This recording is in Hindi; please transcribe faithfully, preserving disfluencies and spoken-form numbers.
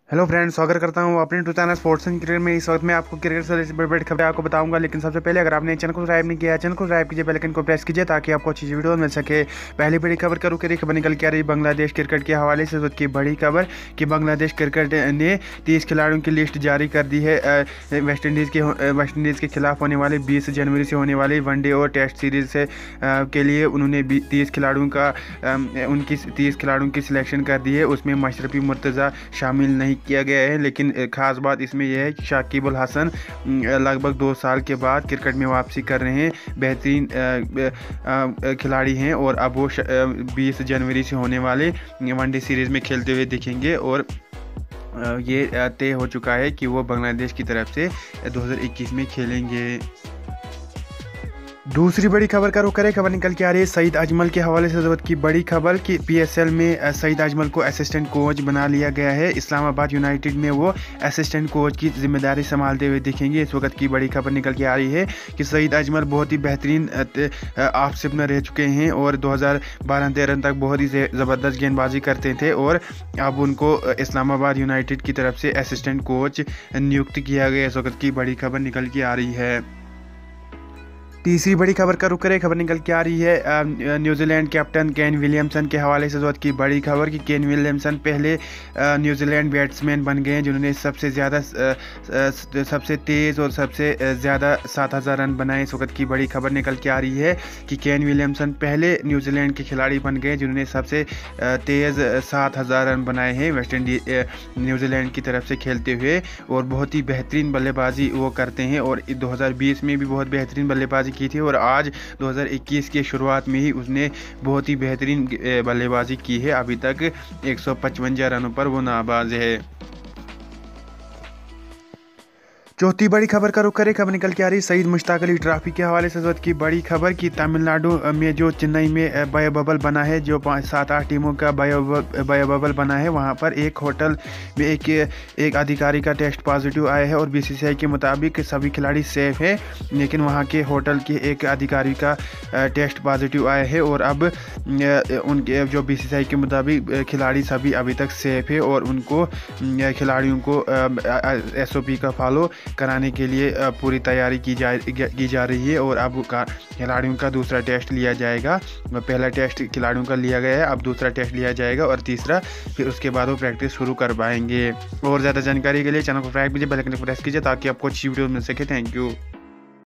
हेलो फ्रेंड्स, स्वागत करता हूँ अपने two channel sports and cricket में। इस वक्त मैं आपको क्रिकेट से रिलेटेड खबरें आपको बताऊंगा, लेकिन सबसे पहले अगर आपने चैनल को सब्सक्राइब नहीं किया है, चैनल को सब्सक्राइब कीजिए, बेल आइकन को प्रेस कीजिए ताकि आपको अच्छी वीडियो मिल सके। पहली बड़ी खबर करूँ करी खबर निकल के आ रही बांग्लादेश क्रिकेट के हवाले से। की बड़ी खबर कि बांग्लादेश क्रिकेट ने तीस खिलाड़ियों की लिस्ट जारी कर दी है। वेस्ट इंडीज़ के वेस्ट इंडीज़ के खिलाफ होने वाले बीस जनवरी से होने वाली वनडे और टेस्ट सीरीज से के लिए उन्होंने तीस खिलाड़ियों का उनकी तीस खिलाड़ियों की सिलेक्शन कर दी है। उसमें मशरफी मुर्तज़ा शामिल नहीं किया गया है, लेकिन खास बात इसमें यह है कि शाकिब अल हसन लगभग दो साल के बाद क्रिकेट में वापसी कर रहे हैं। बेहतरीन खिलाड़ी हैं और अब वो बीस जनवरी से होने वाले वनडे सीरीज़ में खेलते हुए दिखेंगे और ये तय हो चुका है कि वो बांग्लादेश की तरफ से दो हज़ार इक्कीस में खेलेंगे। दूसरी बड़ी खबर का रुख करें, खबर निकल के आ रही है सईद अजमल के हवाले से। जरूरत की बड़ी खबर कि पीएसएल में सईद अजमल को असिस्टेंट कोच बना लिया गया है। इस्लामाबाद यूनाइटेड में वो असिस्टेंट कोच की जिम्मेदारी संभालते हुए दिखेंगे। इस वक्त की बड़ी खबर निकल के आ रही है कि सईद अजमल बहुत ही बेहतरीन ऑफ स्पिनर रह चुके हैं और दो हज़ार बारह तेरह तक बहुत ही ज़बरदस्त गेंदबाजी करते थे और अब उनको इस्लामाबाद यूनाइटेड की तरफ से असिस्टेंट कोच नियुक्त किया गया। इस वक्त की बड़ी खबर निकल के आ रही है। तीसरी बड़ी खबर का रुख करें, खबर निकल के आ रही है न्यूजीलैंड कैप्टन केन विलियमसन के हवाले से। जरूरत की बड़ी खबर कि केन विलियमसन पहले न्यूजीलैंड बैट्समैन बन गए हैं जिन्होंने सबसे ज़्यादा सबसे तेज़ और सबसे ज़्यादा सात हज़ार रन बनाए। इस वक्त की बड़ी खबर निकल के आ रही है कि केन विलियमसन पहले न्यूजीलैंड के खिलाड़ी बन गए जिन्होंने सबसे तेज़ सात हज़ार रन बनाए हैं वेस्ट इंडीज न्यूजीलैंड की तरफ से खेलते हुए, और बहुत ही बेहतरीन बल्लेबाजी वो करते हैं और दो हज़ार बीस में भी बहुत बेहतरीन बल्लेबाजी की थी और आज दो हज़ार इक्कीस के शुरुआत में ही उसने बहुत ही बेहतरीन बल्लेबाजी की है। अभी तक एक सौ पचवंजा रनों पर वो नाबाज है। चौथी बड़ी खबर का रुख करें, खबर निकल के आ रही सईद मुश्ताक अली ट्रॉफी के हवाले से। जरूरत की बड़ी खबर कि तमिलनाडु में जो चेन्नई में बायो बबल बना है, जो पाँच सात आठ टीमों का बायो बायो बबल बना है, वहां पर एक होटल में एक एक अधिकारी का टेस्ट पॉजिटिव आया है और बीसीसीआई के मुताबिक सभी खिलाड़ी सेफ है, लेकिन वहां के होटल के एक अधिकारी का टेस्ट पॉजिटिव आया है और अब उनके जो बीसीसीआई के मुताबिक खिलाड़ी सभी अभी तक सेफ है और उनको खिलाड़ियों को एस ओ पी का फॉलो कराने के लिए पूरी तैयारी की जा की जा रही है। और अब खिलाड़ियों का दूसरा टेस्ट लिया जाएगा। पहला टेस्ट खिलाड़ियों का लिया गया है, अब दूसरा टेस्ट लिया जाएगा और तीसरा फिर उसके बाद वो प्रैक्टिस शुरू कर पाएंगे। और ज़्यादा जानकारी के लिए चैनल को सब्सक्राइब कीजिए, बेल आइकन को प्रेस कीजिए ताकि आपको अच्छी वीडियो मिल सके। Thank you.